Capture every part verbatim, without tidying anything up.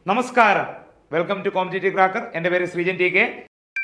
നമസ്കാരം, welcome to competitive cracker. എൻ്റെ പേര് Sreejan T K.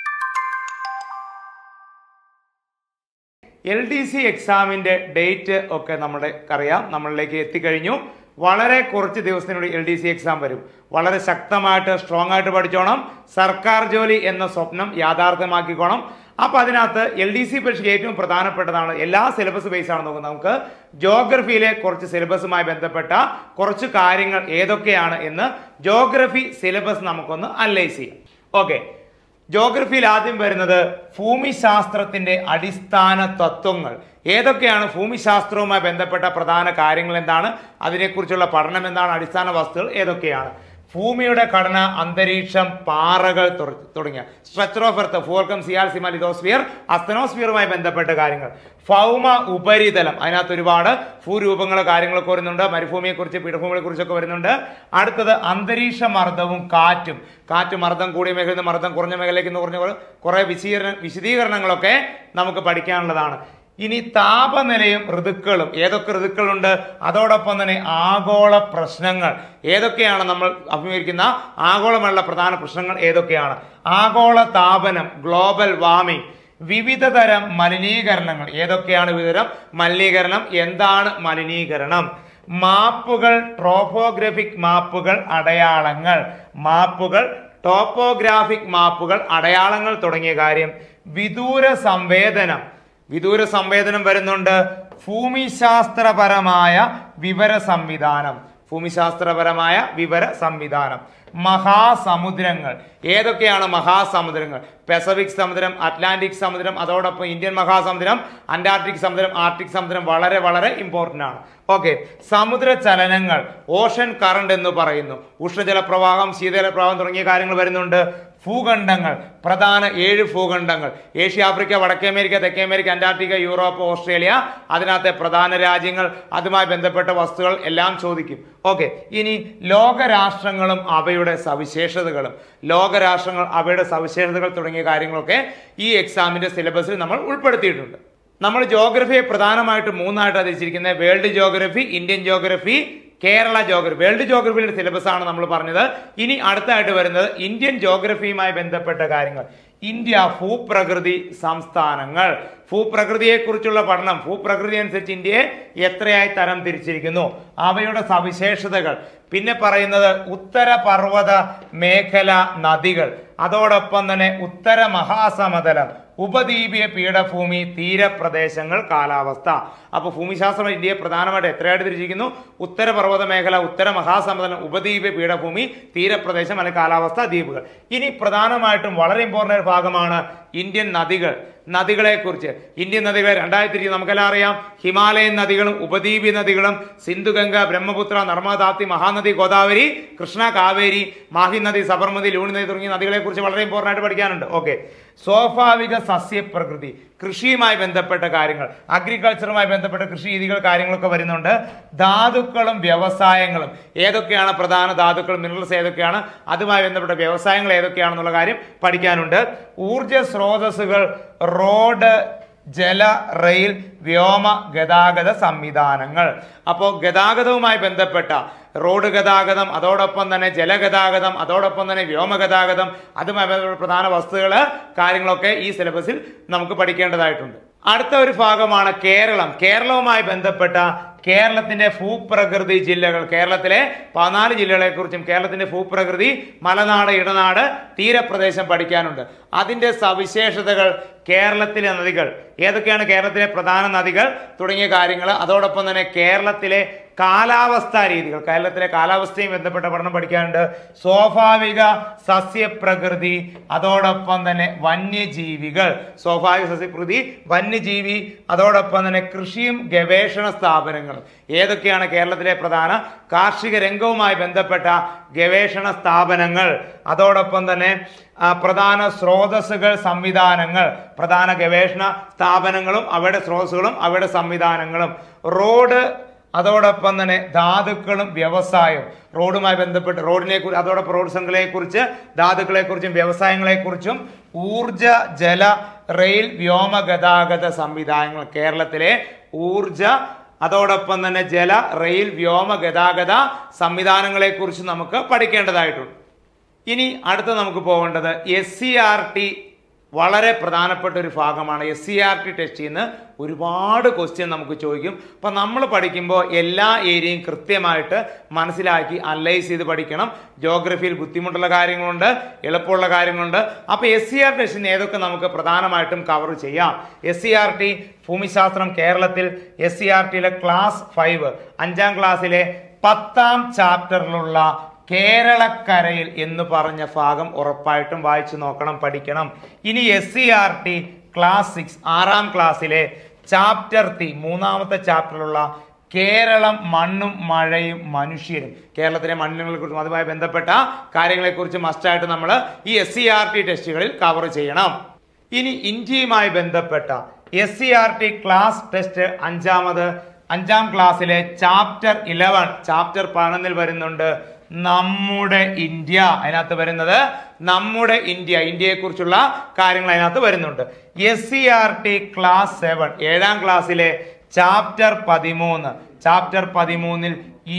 L D C എക്സാമിൻ്റെ ഡേറ്റ് ഒക്കെ നമ്മുടെ അറിയാം, നമ്മളിലേക്ക് എത്തിക്കഴിഞ്ഞു. വളരെ കുറച്ച് ദിവസത്തിനുള്ളിൽ എൽ ഡി സി എക്സാം വരും. വളരെ ശക്തമായിട്ട് സ്ട്രോങ് ആയിട്ട് പഠിച്ചോണം. സർക്കാർ ജോലി എന്ന സ്വപ്നം യാഥാർത്ഥ്യമാക്കിക്കോണം. അപ്പോൾ അതിനകത്ത് എൽ ഡി സി പരീക്ഷയ്ക്ക് ഏറ്റവും പ്രധാനപ്പെട്ടതാണ്, എല്ലാ സിലബസ് ബേസ് ആണ് നോക്കുന്നത്. നമുക്ക് ജോഗ്രഫിയിലെ കുറച്ച് സിലബസുമായി ബന്ധപ്പെട്ട കുറച്ച് കാര്യങ്ങൾ ഏതൊക്കെയാണ് എന്ന് ജോഗ്രഫി സിലബസ് നമുക്കൊന്ന് അനലൈസ് ചെയ്യാം. ഓക്കെ, ജോഗ്രഫിയിൽ ആദ്യം വരുന്നത് ഭൂമിശാസ്ത്രത്തിന്റെ അടിസ്ഥാന തത്വങ്ങൾ. ഏതൊക്കെയാണ് ഭൂമിശാസ്ത്രവുമായി ബന്ധപ്പെട്ട പ്രധാന കാര്യങ്ങൾ, എന്താണ് അതിനെക്കുറിച്ചുള്ള പഠനം, എന്താണ് അടിസ്ഥാന വസ്തുക്കൾ ഏതൊക്കെയാണ്, ഭൂമിയുടെ ഘടന, അന്തരീക്ഷം, പാറകൾ തുടങ്ങിയ സ്ട്രക്ചർ ഓഫ് എർത്ത്, ഭൂവൽക്കം, സിയാൽ, സിമ, ലിതോസ്ഫിയർ, അസ്തനോസ്ഫിയറുമായി ബന്ധപ്പെട്ട കാര്യങ്ങൾ, ഭൗമ ഉപരിതലം, അതിനകത്ത് ഒരുപാട് ഭൂരൂപങ്ങൾ കാര്യങ്ങളൊക്കെ വരുന്നുണ്ട്. മരുഭൂമിയെ കുറിച്ച്, പീഠഭൂമിയെ കുറിച്ചൊക്കെ വരുന്നുണ്ട്. അടുത്തത് അന്തരീക്ഷ മർദ്ദവും കാറ്റും. കാറ്റ് മർദ്ദം കൂടിയ മേഖലയിൽ നിന്ന് മർദ്ദം കുറഞ്ഞ മേഖലയ്ക്ക് എന്ന് പറഞ്ഞ കുറെ വിശദീകരണ വിശദീകരണങ്ങളൊക്കെ നമുക്ക് പഠിക്കാനുള്ളതാണ്. ഇനി താപനിലയും ഋതുക്കളും, ഏതൊക്കെ ഋതുക്കളുണ്ട്, അതോടൊപ്പം തന്നെ ആഗോള പ്രശ്നങ്ങൾ ഏതൊക്കെയാണ്, നമ്മൾ അഭിമുഖീകരിക്കുന്ന ആഗോളമുള്ള പ്രധാന പ്രശ്നങ്ങൾ ഏതൊക്കെയാണ്, ആഗോള താപനം, ഗ്ലോബൽ വാർമിംഗ്, വിവിധ തരം മലിനീകരണങ്ങൾ ഏതൊക്കെയാണ്, വിവിധതരം മലിനീകരണം, എന്താണ് മലിനീകരണം, മാപ്പുകൾ, ട്രോപ്പോഗ്രാഫിക് മാപ്പുകൾ, അടയാളങ്ങൾ, മാപ്പുകൾ, ടോപ്പോഗ്രാഫിക് മാപ്പുകൾ, അടയാളങ്ങൾ തുടങ്ങിയ കാര്യം, വിദൂര സംവേദനം, വിദൂര സംവേദനം വരുന്നുണ്ട്, ഭൂമിശാസ്ത്രപരമായ വിവര സംവിധാനം, ഭൂമിശാസ്ത്രപരമായ വിവര സംവിധാനം, മഹാസമുദ്രങ്ങൾ, ഏതൊക്കെയാണ് മഹാസമുദ്രങ്ങൾ, പസഫിക് സമുദ്രം, അറ്റ്ലാന്റിക് സമുദ്രം, അതോടൊപ്പം ഇന്ത്യൻ മഹാസമുദ്രം, അന്റാർട്ടിക് സമുദ്രം, ആർട്ടിക് സമുദ്രം വളരെ വളരെ ഇമ്പോർട്ടൻ്റ് ആണ്. ഓക്കെ, സമുദ്ര ചലനങ്ങൾ, ഓഷൻ കറണ്ട് എന്ന് പറയുന്നു, ഉഷ്ണജല പ്രവാഹം, ശീതജല പ്രവാഹം തുടങ്ങിയ കാര്യങ്ങൾ വരുന്നുണ്ട്. ഭൂഖണ്ഡങ്ങൾ, പ്രധാന ഏഴ് ഭൂഖണ്ഡങ്ങൾ, ഏഷ്യ, ആഫ്രിക്ക, വടക്കേ അമേരിക്ക, തെക്കേ അമേരിക്ക, അന്റാർട്ടിക്ക, യൂറോപ്പ്, ഓസ്ട്രേലിയ, അതിനകത്തെ പ്രധാന രാജ്യങ്ങൾ, അതുമായി ബന്ധപ്പെട്ട വസ്തുക്കൾ എല്ലാം ചോദിക്കും. ഓക്കെ, ഇനി ലോകരാഷ്ട്രങ്ങളും അവയുടെ സവിശേഷതകളും, ലോകരാഷ്ട്രങ്ങൾ അവയുടെ സവിശേഷതകൾ തുടങ്ങിയ കാര്യങ്ങളൊക്കെ ഈ എക്സാമിന്റെ സിലബസിൽ നമ്മൾ ഉൾപ്പെടുത്തിയിട്ടുണ്ട്. നമ്മൾ ജോഗ്രഫിയെ പ്രധാനമായിട്ട് മൂന്നായിട്ട് തിരിച്ചിരിക്കുന്നത്, world geography, Indian geography, Kerala geography. World ജോഗ്രഫിയുടെ സിലബസ് ആണ് നമ്മൾ പറഞ്ഞത്. ഇനി അടുത്തായിട്ട് വരുന്നത് ഇന്ത്യൻ ജോഗ്രഫിയുമായി ബന്ധപ്പെട്ട കാര്യങ്ങൾ. ഇന്ത്യ, ഭൂപ്രകൃതി, സംസ്ഥാനങ്ങൾ, ഭൂപ്രകൃതിയെ കുറിച്ചുള്ള പഠനം, ഭൂപ്രകൃതി അനുസരിച്ച് ഇന്ത്യയെ എത്രയായി തരം തിരിച്ചിരിക്കുന്നു, അവയുടെ സവിശേഷതകൾ. പിന്നെ പറയുന്നത് ഉത്തര പർവ്വത മേഖല, നദികൾ, അതോടൊപ്പം തന്നെ ഉത്തര മഹാസമതലം, ഉപദ്വീപീയ പീഠഭൂമി, തീരപ്രദേശങ്ങൾ, കാലാവസ്ഥ. അപ്പോൾ ഭൂമിശാസ്ത്രം ഇന്ത്യയെ പ്രധാനമായിട്ട് എത്രയായിട്ട് തിരിച്ചിരിക്കുന്നു, ഉത്തര പർവ്വത മേഖല, ഉത്തര മഹാസമതലം, ഉപദ്വീപീയ പീഠഭൂമി, തീരപ്രദേശം അല്ലെങ്കിൽ കാലാവസ്ഥ, ദ്വീപുകൾ. ഇനി പ്രധാനമായിട്ടും വളരെ ഇമ്പോർട്ടൻ്റ് ഭാഗമാണ് ഇന്ത്യൻ നദികൾ. നദികളെ കുറിച്ച്, ഇന്ത്യൻ നദികളെ രണ്ടായി തിരിച്ച് നമുക്കെല്ലാം അറിയാം. ഹിമാലയൻ നദികളും ഉപദ്വീപീയ നദികളും, സിന്ധു, ഗംഗ, ബ്രഹ്മപുത്ര, നർമ്മദ, താപ്തി, മഹാനദി, ഗോദാവരി, കൃഷ്ണ, കാവേരി, മാഹി നദി, സബർമതി, ലൂണി നദി തുടങ്ങിയ നദികളെ കുറിച്ച് വളരെ ഇമ്പോർട്ടൻ്റ് ആയിട്ട് പഠിക്കാനുണ്ട്. ഓക്കെ, സ്വാഭാവിക സസ്യപ്രകൃതി, കൃഷിയുമായി ബന്ധപ്പെട്ട കാര്യങ്ങൾ, അഗ്രികൾച്ചറുമായി ബന്ധപ്പെട്ട കൃഷി രീതികൾ കാര്യങ്ങളൊക്കെ വരുന്നുണ്ട്. ധാതുക്കളും വ്യവസായങ്ങളും, ഏതൊക്കെയാണ് പ്രധാന ധാതുക്കൾ, മിനറൽസ് ഏതൊക്കെയാണ്, അതുമായി ബന്ധപ്പെട്ട വ്യവസായങ്ങൾ ഏതൊക്കെയാണെന്നുള്ള കാര്യം പഠിക്കാനുണ്ട്. ഊർജ സ്രോതസ്സുകൾ, റോഡ്, ജല, റെയിൽ, വ്യോമ ഗതാഗത സംവിധാനങ്ങൾ. അപ്പോൾ ഗതാഗതവുമായി ബന്ധപ്പെട്ട റോഡ് ഗതാഗതം, അതോടൊപ്പം തന്നെ ജലഗതാഗതം, അതോടൊപ്പം തന്നെ വ്യോമഗതാഗതം, അതുമായി ബന്ധപ്പെട്ട പ്രധാന വസ്തുക്കൾ കാര്യങ്ങളൊക്കെ ഈ സിലബസിൽ നമുക്ക് പഠിക്കേണ്ടതായിട്ടുണ്ട്. അടുത്ത ഒരു ഭാഗമാണ് കേരളം. കേരളവുമായി ബന്ധപ്പെട്ട കേരളത്തിന്റെ ഭൂപ്രകൃതി ജില്ലകൾ, കേരളത്തിലെ പതിനാല് ജില്ലകളെ കുറിച്ചും കേരളത്തിന്റെ ഭൂപ്രകൃതി, മലനാട്, ഇടനാട്, തീരപ്രദേശം പഠിക്കാനുണ്ട്. അതിന്റെ സവിശേഷതകൾ, കേരളത്തിലെ നദികൾ, ഏതൊക്കെയാണ് കേരളത്തിലെ പ്രധാന നദികൾ തുടങ്ങിയ കാര്യങ്ങൾ, അതോടൊപ്പം തന്നെ കേരളത്തിലെ കാലാവസ്ഥാ രീതികൾ, കേരളത്തിലെ കാലാവസ്ഥയും ബന്ധപ്പെട്ട പഠനം പഠിക്കാനുണ്ട്. സ്വാഭാവിക സസ്യപ്രകൃതി, അതോടൊപ്പം തന്നെ വന്യജീവികൾ, സ്വാഭാവിക സസ്യപ്രകൃതി, വന്യജീവി, അതോടൊപ്പം തന്നെ കൃഷിയും ഗവേഷണ സ്ഥാപനങ്ങളും, ഏതൊക്കെയാണ് കേരളത്തിലെ പ്രധാന കാർഷിക രംഗവുമായി ബന്ധപ്പെട്ട ഗവേഷണ സ്ഥാപനങ്ങൾ, അതോടൊപ്പം തന്നെ പ്രധാന സ്രോതസ്സുകൾ, സംവിധാനങ്ങൾ, പ്രധാന ഗവേഷണ സ്ഥാപനങ്ങളും അവയുടെ സ്രോതസ്സുകളും അവയുടെ സംവിധാനങ്ങളും, റോഡ്, അതോടൊപ്പം തന്നെ ധാതുക്കളും വ്യവസായവും, റോഡുമായി ബന്ധപ്പെട്ട് റോഡിനെ കുറിച്ച്, അതോടൊപ്പം റോഡ് ശൃംഖലയെ കുറിച്ച്, ധാതുക്കളെ കുറിച്ചും വ്യവസായങ്ങളെ കുറിച്ചും, ഊർജ, ജല, റെയിൽ, വ്യോമ ഗതാഗത സംവിധാനങ്ങൾ, കേരളത്തിലെ ഊർജ, അതോടൊപ്പം തന്നെ ജല, റെയിൽ, വ്യോമ ഗതാഗത സംവിധാനങ്ങളെ കുറിച്ച് നമുക്ക് പഠിക്കേണ്ടതായിട്ടുണ്ട്. ഇനി അടുത്ത നമുക്ക് പോകേണ്ടത് എസ് സി ആർ ടി വളരെ പ്രധാനപ്പെട്ട ഒരു ഭാഗമാണ്. എസ് സി ആർ ടി ടെസ്റ്റിൽ നിന്ന് ഒരുപാട് ക്വസ്റ്റ്യൻ നമുക്ക് ചോദിക്കും. അപ്പം നമ്മൾ പഠിക്കുമ്പോൾ എല്ലാ ഏരിയയും കൃത്യമായിട്ട് മനസ്സിലാക്കി അനലൈസ് ചെയ്ത് പഠിക്കണം. ജോഗ്രഫിയിൽ ബുദ്ധിമുട്ടുള്ള കാര്യങ്ങളുണ്ട്, എളുപ്പമുള്ള കാര്യങ്ങളുണ്ട്. അപ്പോൾ എസ് സി ആർ ടെസ്റ്റിന് ഏതൊക്കെ നമുക്ക് പ്രധാനമായിട്ടും കവർ ചെയ്യാം. എസ് സി ആർ ടി ഭൂമിശാസ്ത്രം കേരളത്തിൽ എസ് സി ആർ ടിയിലെ ക്ലാസ് ഫൈവ് അഞ്ചാം ക്ലാസ്സിലെ പത്താം ചാപ്റ്ററിലുള്ള കേരളക്കരയിൽ എന്ന് പറഞ്ഞ ഭാഗം ഉറപ്പായിട്ടും വായിച്ചു നോക്കണം, പഠിക്കണം. ഇനി S C R T class six ആറാം ക്ലാസ്സിലെ ചാപ്റ്റർ ത്രീ മൂന്നാമത്തെ ചാപ്റ്ററിലുള്ള കേരളം മണ്ണും മഴയും മനുഷ്യരും, കേരളത്തിലെ മണ്ണിനെ കുറിച്ചും അതുമായി ബന്ധപ്പെട്ട കാര്യങ്ങളെ കുറിച്ച് മസ്റ്റായിട്ട് നമ്മൾ ഈ എസ് സി ആർ ടി ടെസ്റ്റുകളിൽ കവർ ചെയ്യണം. ഇനി ഇന്ത്യയുമായി ബന്ധപ്പെട്ട S C R T class test അഞ്ചാമത് അഞ്ചാം ക്ലാസ്സിലെ ചാപ്റ്റർ ഇലവൻ ചാപ്റ്റർ പതിനൊന്നിൽ വരുന്നുണ്ട് നമ്മുടെ ഇന്ത്യ. അതിനകത്ത് വരുന്നത് നമ്മുടെ ഇന്ത്യ, ഇന്ത്യയെ കുറിച്ചുള്ള കാര്യങ്ങൾ അതിനകത്ത് വരുന്നുണ്ട്. S C R T class seven ഏഴാം ക്ലാസ്സിലെ ചാപ്റ്റർ പതിമൂന്ന് ചാപ്റ്റർ പതിമൂന്നിൽ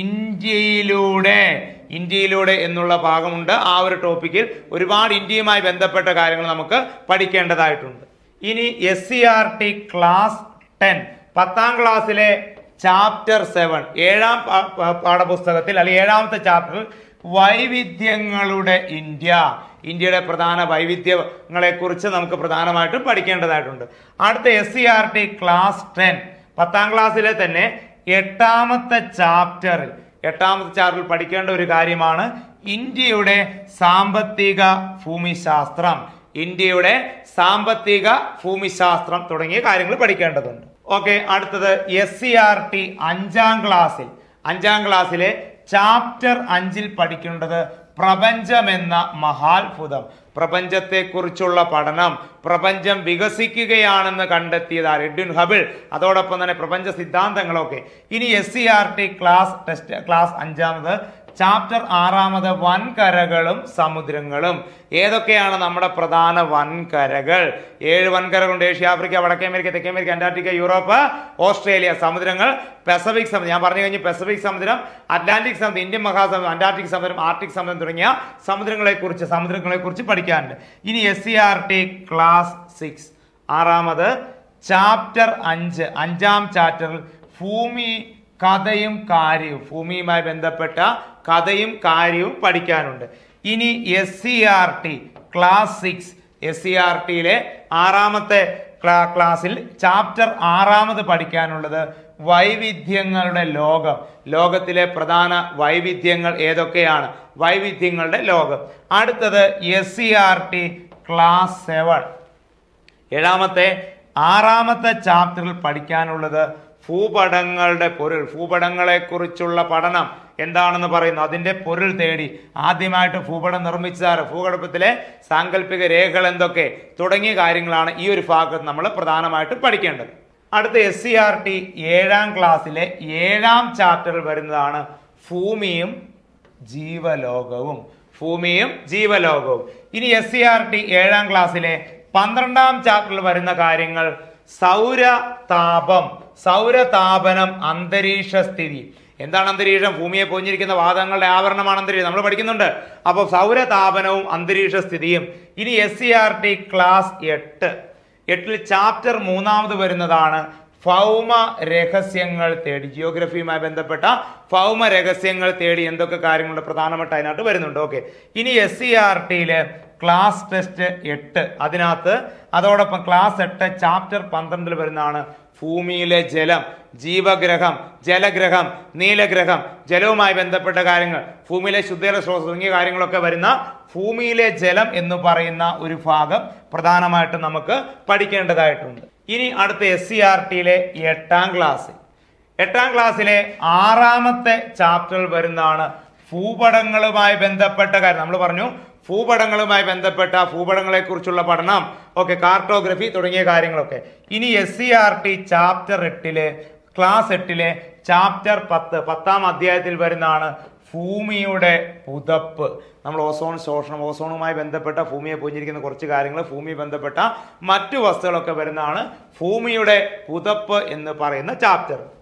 ഇന്ത്യയിലൂടെ ഇന്ത്യയിലൂടെ എന്നുള്ള ഭാഗമുണ്ട്. ആ ഒരു ടോപ്പിക്കിൽ ഒരുപാട് ഇന്ത്യയുമായി ബന്ധപ്പെട്ട കാര്യങ്ങൾ നമുക്ക് പഠിക്കേണ്ടതായിട്ടുണ്ട്. ഇനി S C R T class ten പത്താം ക്ലാസ്സിലെ ചാപ്റ്റർ സെവൻ ഏഴാം പാഠപുസ്തകത്തിൽ അല്ലെങ്കിൽ ഏഴാമത്തെ ചാപ്റ്ററിൽ വൈവിധ്യങ്ങളുടെ ഇന്ത്യ, ഇന്ത്യയുടെ പ്രധാന വൈവിധ്യങ്ങളെ കുറിച്ച് നമുക്ക് പ്രധാനമായിട്ടും പഠിക്കേണ്ടതായിട്ടുണ്ട്. അടുത്ത S C R T class ten പത്താം ക്ലാസ്സിലെ തന്നെ എട്ടാമത്തെ ചാപ്റ്ററിൽ എട്ടാമത്തെ ചാപ്റ്ററിൽ പഠിക്കേണ്ട ഒരു കാര്യമാണ് ഇന്ത്യയുടെ സാമ്പത്തിക ഭൂമിശാസ്ത്രം. ഇന്ത്യയുടെ സാമ്പത്തിക ഭൂമിശാസ്ത്രം തുടങ്ങിയ കാര്യങ്ങൾ പഠിക്കേണ്ടതുണ്ട്. ഓക്കെ, അടുത്തത് എസ് സി ആർ ടി അഞ്ചാം ക്ലാസ്സിൽ അഞ്ചാം ക്ലാസ്സിലെ ചാപ്റ്റർ അഞ്ചിൽ പഠിക്കേണ്ടത് പ്രപഞ്ചം എന്ന മഹാത്ഭുതം, പ്രപഞ്ചത്തെ കുറിച്ചുള്ള പഠനം, പ്രപഞ്ചം വികസിക്കുകയാണെന്ന് കണ്ടെത്തിയത് എഡ്വിൻ ഹബിൾ, അതോടൊപ്പം തന്നെ പ്രപഞ്ച സിദ്ധാന്തങ്ങളൊക്കെ. ഇനി S C R T class test class അഞ്ചാമത് ചാപ്റ്റർ ആറാമത് വൻകരകളും സമുദ്രങ്ങളും. ഏതൊക്കെയാണ് നമ്മുടെ പ്രധാന വൻകരകൾ? ഏഴ് വൻകരകളുണ്ട്. ഏഷ്യ, ആഫ്രിക്ക, വടക്കേ അമേരിക്ക, തെക്കേ അമേരിക്ക, അന്റാർട്ടിക്ക, യൂറോപ്പ്, ഓസ്ട്രേലിയ. സമുദ്രങ്ങൾ പസഫിക് സമുദ്രം, ഞാൻ പറഞ്ഞു കഴിഞ്ഞു പസഫിക് സമുദ്രം, അറ്റ്ലാന്റിക് സമുദ്രം, ഇന്ത്യൻ മഹാസമുദ്രം, അന്റാർട്ടിക് സമുദ്രം, ആർട്ടിക് സമുദ്രം തുടങ്ങിയ സമുദ്രങ്ങളെ കുറിച്ച് സമുദ്രങ്ങളെ കുറിച്ച് പഠിക്കാനുണ്ട്. ഇനി S C R T class six ആറാമത് ചാപ്റ്റർ അഞ്ച് അഞ്ചാം ചാപ്റ്ററിൽ ഭൂമി കഥയും കാര്യവും, ഭൂമിയുമായി ബന്ധപ്പെട്ട കഥയും കാര്യവും പഠിക്കാനുണ്ട്. ഇനി S C R T class six S C R ടിയിലെ ആറാമത്തെ ക്ലാസ്സിൽ ചാപ്റ്റർ ആറാമത് പഠിക്കാനുള്ളത് വൈവിധ്യങ്ങളുടെ ലോകം, ലോകത്തിലെ പ്രധാന വൈവിധ്യങ്ങൾ ഏതൊക്കെയാണ്, വൈവിധ്യങ്ങളുടെ ലോകം. അടുത്തത് S C R T class seven ഏഴാമത്തെ ആറാമത്തെ ചാപ്റ്ററിൽ പഠിക്കാനുള്ളത് ഭൂപടങ്ങളുടെ പൊരുൾ, ഭൂപടങ്ങളെ കുറിച്ചുള്ള പഠനം എന്താണെന്ന് പറയുന്നു, അതിന്റെ പൊരുൾ തേടി ആദ്യമായിട്ട് ഭൂപടം നിർമ്മിച്ചതാറ്, ഭൂപടത്തിലെ സാങ്കല്പിക രേഖകൾ എന്തൊക്കെ തുടങ്ങിയ കാര്യങ്ങളാണ് ഈ ഒരു ഭാഗത്ത് നമ്മൾ പ്രധാനമായിട്ടും പഠിക്കേണ്ടത്. അടുത്ത എസ് സി ആർ ടി ഏഴാം ക്ലാസ്സിലെ ഏഴാം ചാപ്റ്ററിൽ വരുന്നതാണ് ഭൂമിയും ജീവലോകവും, ഭൂമിയും ജീവലോകവും. ഇനി എസ് സി ആർ ടി ഏഴാം ക്ലാസ്സിലെ പന്ത്രണ്ടാം ചാപ്റ്ററിൽ വരുന്ന കാര്യങ്ങൾ സൗരതാപം, സൗരതാപനം, അന്തരീക്ഷ സ്ഥിതി. എന്താണ് അന്തരീക്ഷം? ഭൂമിയെ പൊഞ്ഞിരിക്കുന്ന വാതകങ്ങളുടെ ആവരണമാണ് അന്തരീക്ഷം, നമ്മൾ പഠിക്കുന്നുണ്ട്. അപ്പോൾ സൗരതാപനവും അന്തരീക്ഷ സ്ഥിതിയും. ഇനി S C R T class എട്ട് എട്ടിൽ ചാപ്റ്റർ മൂന്നാമത് വരുന്നതാണ് ഭൗമ രഹസ്യങ്ങൾ തേടി, ജിയോഗ്രഫിയുമായി ബന്ധപ്പെട്ട ഭൗമ രഹസ്യങ്ങൾ തേടി എന്തൊക്കെ കാര്യങ്ങളുടെ പ്രധാനമായിട്ട് അതിനകത്ത് വരുന്നുണ്ട്. ഓക്കെ, ഇനി എസ് സി ആർ ടിയില് ക്ലാസ് ടെസ്റ്റ് എട്ട് അതിനകത്ത് അതോടൊപ്പം ക്ലാസ് എട്ട് ചാപ്റ്റർ പന്ത്രണ്ടിൽ വരുന്നതാണ് ഭൂമിയിലെ ജലം, ജീവഗ്രഹം, ജലഗ്രഹം, നീലഗ്രഹം, ജലവുമായി ബന്ധപ്പെട്ട കാര്യങ്ങൾ, ഭൂമിയിലെ ശുദ്ധജല സ്രോതസ് തുടങ്ങിയ കാര്യങ്ങളൊക്കെ വരുന്ന ഭൂമിയിലെ ജലം എന്ന് പറയുന്ന ഒരു ഭാഗം പ്രധാനമായിട്ടും നമുക്ക് പഠിക്കേണ്ടതായിട്ടുണ്ട്. ഇനി അടുത്ത എസ് സി ആർ ടിയിലെ എട്ടാം ക്ലാസ് എട്ടാം ക്ലാസ്സിലെ ആറാമത്തെ ചാപ്റ്ററിൽ വരുന്നതാണ് ഭൂപടങ്ങളുമായി ബന്ധപ്പെട്ട കാര്യം. നമ്മൾ പറഞ്ഞു ഭൂപടങ്ങളുമായി ബന്ധപ്പെട്ട ഭൂപടങ്ങളെ കുറിച്ചുള്ള പഠനം, ഓക്കെ, കാർട്ടോഗ്രഫി തുടങ്ങിയ കാര്യങ്ങളൊക്കെ. ഇനി S C R T chapter എട്ടിലെ ക്ലാസ് എട്ടിലെ ചാപ്റ്റർ പത്ത് പത്താം അധ്യായത്തിൽ വരുന്നതാണ് ഭൂമിയുടെ പുതപ്പ്. നമ്മൾ ഓസോൺ ശോഷണം, ഓസോണുമായി ബന്ധപ്പെട്ട ഭൂമിയെ പൊഞ്ഞിരിക്കുന്ന കുറച്ച് കാര്യങ്ങൾ, ഭൂമിയെ ബന്ധപ്പെട്ട മറ്റു വസ്തുക്കളൊക്കെ വരുന്നതാണ് ഭൂമിയുടെ പുതപ്പ് എന്ന് പറയുന്ന ചാപ്റ്റർ.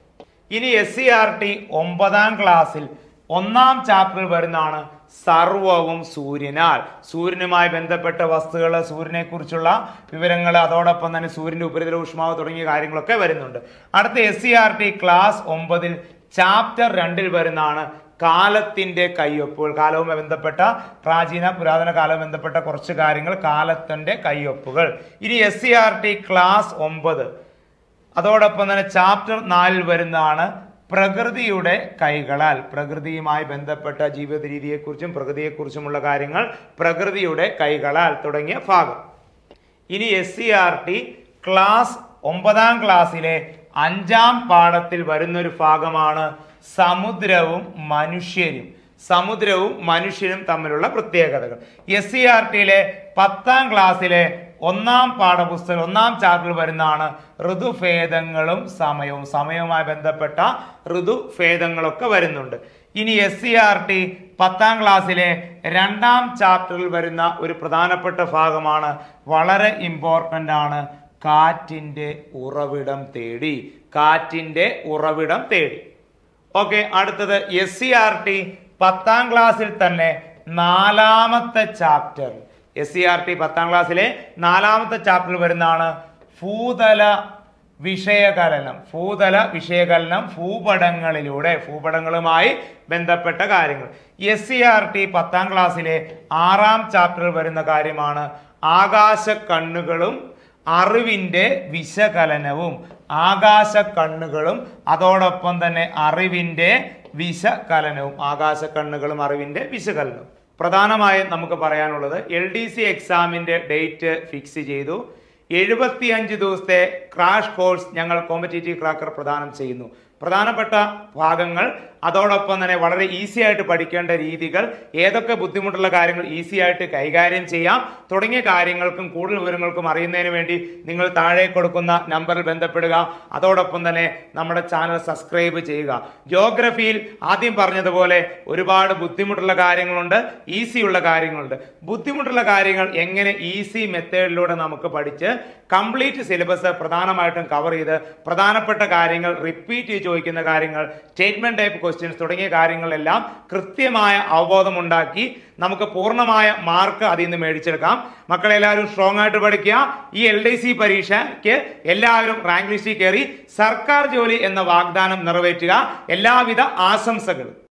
ഇനി എസ് സി ആർ ടി ഒമ്പതാം ക്ലാസ്സിൽ ഒന്നാം ചാപ്റ്ററിൽ വരുന്നതാണ് സർവവും സൂര്യനാൽ. സൂര്യനുമായി ബന്ധപ്പെട്ട വസ്തുക്കൾ, സൂര്യനെ കുറിച്ചുള്ള വിവരങ്ങൾ, അതോടൊപ്പം തന്നെ സൂര്യന്റെ ഉപരിതല ഊഷ്മാവ് തുടങ്ങിയ കാര്യങ്ങളൊക്കെ വരുന്നുണ്ട്. അടുത്ത S C R T class ഒമ്പതിൽ ചാപ്റ്റർ രണ്ടിൽ വരുന്നതാണ് കാലത്തിന്റെ കയ്യൊപ്പുകൾ. കാലവുമായി ബന്ധപ്പെട്ട പ്രാചീന പുരാതന കാലവുമായി ബന്ധപ്പെട്ട കുറച്ച് കാര്യങ്ങൾ, കാലത്തിന്റെ കയ്യൊപ്പുകൾ. ഇനി S C R T class ഒമ്പത് അതോടൊപ്പം തന്നെ ചാപ്റ്റർ നാലിൽ വരുന്നതാണ് പ്രകൃതിയുടെ കൈകളാൽ. പ്രകൃതിയുമായി ബന്ധപ്പെട്ട ജീവിത രീതിയെക്കുറിച്ചും പ്രകൃതിയെക്കുറിച്ചുമുള്ള കാര്യങ്ങൾ, പ്രകൃതിയുടെ കൈകളാൽ തുടങ്ങിയ ഭാഗം. ഇനി S C R T class ഒമ്പതാം ക്ലാസ്സിലെ അഞ്ചാം പാഠത്തിൽ വരുന്നൊരു ഭാഗമാണ് സമുദ്രവും മനുഷ്യരും. സമുദ്രവും മനുഷ്യരും തമ്മിലുള്ള പ്രത്യേകതകൾ. എസ് സി ആർ ടിയിലെ പത്താം ക്ലാസ്സിലെ ഒന്നാം പാഠപുസ്തകം ഒന്നാം ചാപ്റ്ററിൽ വരുന്നതാണ് ഋതുഭേദങ്ങളും സമയവും. സമയവുമായി ബന്ധപ്പെട്ട ഋതുഭേദങ്ങളൊക്കെ വരുന്നുണ്ട്. ഇനി എസ് സി ആർ ടി പത്താം ക്ലാസ്സിലെ രണ്ടാം ചാപ്റ്ററിൽ വരുന്ന ഒരു പ്രധാനപ്പെട്ട ഭാഗമാണ്, വളരെ ഇമ്പോർട്ടൻ്റ് ആണ്, കാറ്റിന്റെ ഉറവിടം തേടി. കാറ്റിന്റെ ഉറവിടം തേടി. ഓക്കെ, അടുത്തത് എസ് സി ആർ ടി പത്താം ക്ലാസ്സിൽ തന്നെ നാലാമത്തെ chapter. S C R T പത്താം ക്ലാസ്സിലെ നാലാമത്തെ ചാപ്റ്ററിൽ വരുന്നതാണ് ഭൂതല വിഷയകലനം. ഭൂതല വിഷയകലനം ഭൂപടങ്ങളിലൂടെ, ഭൂപടങ്ങളുമായി ബന്ധപ്പെട്ട കാര്യങ്ങൾ. എസ് സി ആർ ടി പത്താം ക്ലാസ്സിലെ ആറാം ചാപ്റ്ററിൽ വരുന്ന കാര്യമാണ് ആകാശ കണ്ണുകളും അറിവിന്റെ വിശകലനവും. ആകാശ കണ്ണുകളും അതോടൊപ്പം തന്നെ അറിവിന്റെ വിശകലനവും. ആകാശ കണ്ണുകളും അറിവിന്റെ വിശകലനവും. പ്രധാനമായും നമുക്ക് പറയാനുള്ളത്, എൽ ഡി സി എക്സാമിന്റെ ഡേറ്റ് ഫിക്സ് ചെയ്തു. എഴുപത്തിയഞ്ച് ദിവസത്തെ ക്രാഷ് കോഴ്സ് ഞങ്ങൾ കോമ്പറ്റേറ്റീവ് ക്രാക്കർ പ്രദാനം ചെയ്യുന്നു. പ്രധാനപ്പെട്ട ഭാഗങ്ങൾ, അതോടൊപ്പം തന്നെ വളരെ ഈസി ആയിട്ട് പഠിക്കേണ്ട രീതികൾ, ഏതൊക്കെ ബുദ്ധിമുട്ടുള്ള കാര്യങ്ങൾ ഈസി ആയിട്ട് കൈകാര്യം ചെയ്യാം തുടങ്ങിയ കാര്യങ്ങൾക്കും കൂടുതൽ വിവരങ്ങൾക്കും അറിയുന്നതിന് വേണ്ടി നിങ്ങൾ താഴെ കൊടുക്കുന്ന നമ്പറിൽ ബന്ധപ്പെടുക. അതോടൊപ്പം തന്നെ നമ്മുടെ ചാനൽ സബ്സ്ക്രൈബ് ചെയ്യുക. ജിയോഗ്രഫിയിൽ ആദ്യം പറഞ്ഞതുപോലെ ഒരുപാട് ബുദ്ധിമുട്ടുള്ള കാര്യങ്ങളുണ്ട്, ഈസിയുള്ള കാര്യങ്ങളുണ്ട്. ബുദ്ധിമുട്ടുള്ള കാര്യങ്ങൾ എങ്ങനെ ഈസി മെത്തേഡിലൂടെ നമുക്ക് പഠിച്ച് കംപ്ലീറ്റ് സിലബസ് പ്രധാനമായിട്ടും കവർ ചെയ്ത് പ്രധാനപ്പെട്ട കാര്യങ്ങൾ, റിപ്പീറ്റ് ചെയ്ത് ചോദിക്കുന്ന കാര്യങ്ങൾ, സ്റ്റേറ്റ്മെന്റ് ടൈപ്പ് ക്വസ്റ്റ്യൻസ് തുടങ്ങിയ കാര്യങ്ങളെല്ലാം കൃത്യമായ അവബോധമുണ്ടാക്കി നമുക്ക് പൂർണ്ണമായ മാർക്ക് അതിൽ നിന്ന് മേടിച്ചെടുക്കാം. മക്കളെല്ലാവരും സ്ട്രോങ് ആയിട്ട് പഠിക്കുക. ഈ എൽ ഡി സി പരീക്ഷയ്ക്ക് എല്ലാവരും റാങ്ക് ലിസ്റ്റിൽ കയറി സർക്കാർ ജോലി എന്ന വാഗ്ദാനം നിറവേറ്റുക. എല്ലാവിധ ആശംസകളും.